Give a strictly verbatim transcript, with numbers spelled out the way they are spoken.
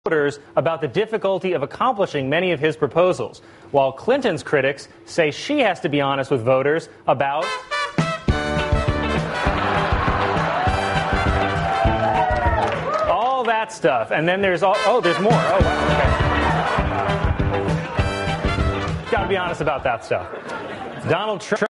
voters about the difficulty of accomplishing many of his proposals, while Clinton's critics say she has to be honest with voters about all that stuff. And then there's all, oh, there's more. Oh, wow, okay. Got to be honest about that stuff. Donald Trump